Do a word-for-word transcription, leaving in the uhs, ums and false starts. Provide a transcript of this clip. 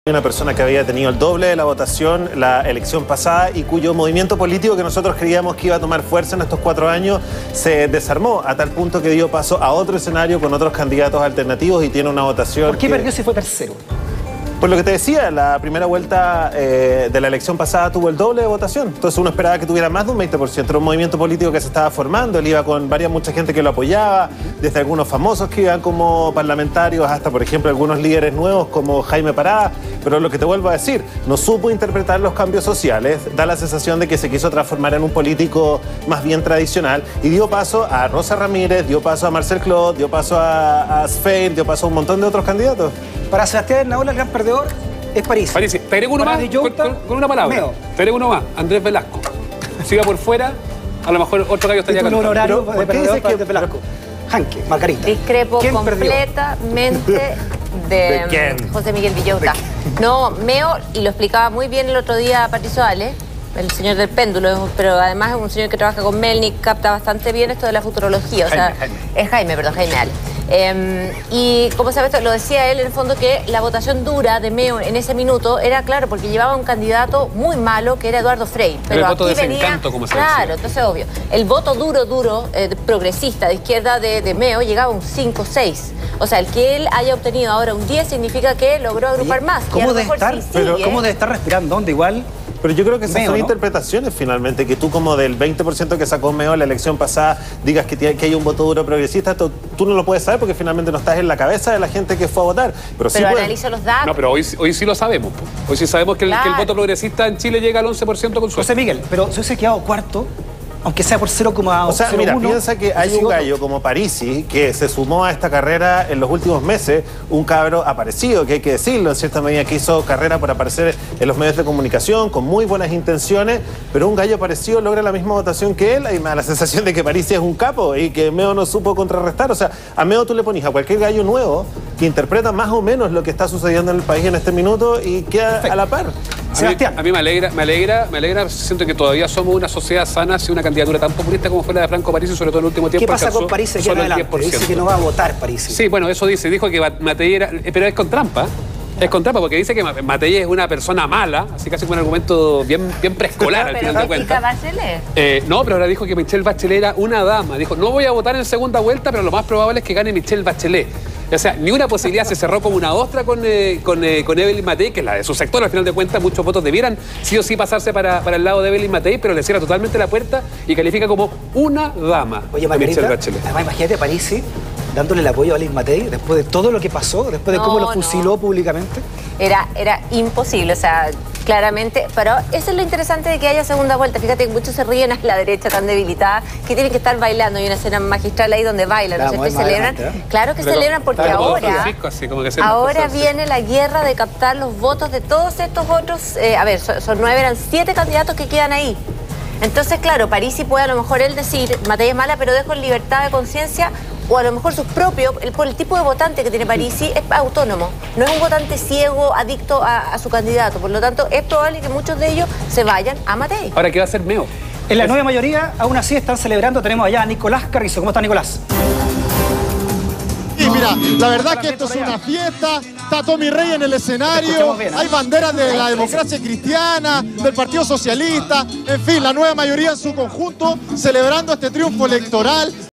Una persona que había tenido el doble de la votación la elección pasada y cuyo movimiento político que nosotros creíamos que iba a tomar fuerza en estos cuatro años se desarmó a tal punto que dio paso a otro escenario con otros candidatos alternativos y tiene una votación. ¿Por qué que... perdió si fue tercero? Por lo que te decía, la primera vuelta eh, de la elección pasada tuvo el doble de votación. Entonces uno esperaba que tuviera más de un veinte por ciento. Era un movimiento político que se estaba formando. Él iba con varias, mucha gente que lo apoyaba, desde algunos famosos que iban como parlamentarios hasta, por ejemplo, algunos líderes nuevos como Jaime Parada. Pero lo que te vuelvo a decir, no supo interpretar los cambios sociales. Da la sensación de que se quiso transformar en un político más bien tradicional y dio paso a Rosa Ramírez, dio paso a Marcel Clot, dio paso a, a Sfeir, dio paso a un montón de otros candidatos. Para Sebastián Hernaola, el gran perdedor es París. París, te agrego uno Para más, Villota, con, con, con una palabra. Meo. Te agrego uno más, Andrés Velasco. Siga por fuera, a lo mejor otro gallo estaría Título cantando. honorario de perdedor para Andrés Velasco. Hanke, Margarita. Discrepo ¿Quién completamente de, ¿De quién? José Miguel Villota. No, Meo, y lo explicaba muy bien el otro día Patricio Ale, el señor del péndulo, pero además es un señor que trabaja con Melnik, capta bastante bien esto de la futurología. O Jaime, sea, Jaime. es Jaime, perdón, Jaime Ale. Eh, y como sabes, lo decía él en el fondo que la votación dura de Meo en ese minuto era claro porque llevaba un candidato muy malo que era Eduardo Frei. Pero, pero el voto aquí de venía, desencanto, como se claro, decía. entonces obvio. El voto duro, duro, eh, progresista de izquierda de, de Meo llegaba a un cinco seis. O sea, el que él haya obtenido ahora un diez significa que logró agrupar Oye, más. ¿Cómo, y a lo debe mejor estar, sí pero, sigue. ¿Cómo debe estar respirando? ¿Dónde igual? Pero yo creo que esas Meo, son ¿no? interpretaciones finalmente, que tú como del veinte por ciento que sacó Meo en la elección pasada digas que, tiene, que hay un voto duro progresista, tú, tú no lo puedes saber porque finalmente no estás en la cabeza de la gente que fue a votar. Pero, sí Pero puedes- analizo los datos. No, pero hoy, hoy sí lo sabemos. po. Hoy sí sabemos que el, Claro. que el voto progresista en Chile llega al once por ciento con José suerte. Miguel, pero si hubiese quedado cuarto, aunque sea por cero coma cero uno. O sea, mira, piensa que hay un gallo como Parisi que se sumó a esta carrera en los últimos meses, un cabro aparecido, que hay que decirlo, en cierta medida que hizo carrera por aparecer en los medios de comunicación, con muy buenas intenciones, pero un gallo aparecido logra la misma votación que él, y me da la sensación de que Parisi es un capo y que Meo no supo contrarrestar. O sea, a Meo tú le pones a cualquier gallo nuevo que interpreta más o menos lo que está sucediendo en el país en este minuto y queda Perfecto. a la par. A mí, Sebastián. a mí me alegra, me alegra, me alegra, siento que todavía somos una sociedad sana si una candidatura tan populista como fue la de Franco Parisi, sobre todo en el último tiempo. ¿Qué pasa alcanzó con París de aquí en solo el adelante? diez por ciento. Dice que no va a votar París. Sí, bueno, eso dice, dijo que Matei era, eh, pero es con trampa. Es con trampa porque dice que Ma- Matei es una persona mala, así casi como un argumento bien, bien preescolar al Pero final de critica cuentas. Bachelet. Eh, no, pero ahora dijo que Michelle Bachelet era una dama. Dijo, no voy a votar en segunda vuelta, pero lo más probable es que gane Michelle Bachelet. O sea, ni una posibilidad, se cerró como una ostra con, eh, con, eh, con Evelyn Matei, que es la de su sector, al final de cuentas muchos votos debieran sí o sí pasarse para, para el lado de Evelyn Matei, pero le cierra totalmente la puerta y califica como una dama Oye, a Margarita, Michelle Bachelet. además imagínate a París dándole el apoyo a Alice Matei después de todo lo que pasó, después de No, cómo lo no. fusiló públicamente. Era, era imposible, o sea, claramente. Pero eso es lo interesante de que haya segunda vuelta. Fíjate que muchos se ríen a la derecha tan debilitada que tienen que estar bailando. Hay una escena magistral ahí donde bailan, ¿no es Vamos, cierto? Y más celebran. adelante, ¿eh? Claro que Pero celebran porque está como ahora, Francisco, así como que se ahora esforzarse. viene la guerra de captar los votos de todos estos otros. Eh, a ver, son, son nueve, eran siete candidatos que quedan ahí. Entonces, claro, Parisi puede a lo mejor él decir, Matei es mala, pero dejo en libertad de conciencia, o a lo mejor sus propios, el, por el tipo de votante que tiene Parisi, es autónomo. No es un votante ciego, adicto a, a su candidato. Por lo tanto, es probable que muchos de ellos se vayan a Matei. Ahora, ¿qué va a hacer Meo? En la Es- nueva mayoría, aún así están celebrando. Tenemos allá a Nicolás Carrizo. ¿Cómo está, Nicolás? Y mira, la verdad que esto es una fiesta, está Tommy Rey en el escenario, Escuchamos bien, ¿eh? hay banderas de la democracia cristiana, del Partido Socialista, en fin, la nueva mayoría en su conjunto celebrando este triunfo electoral.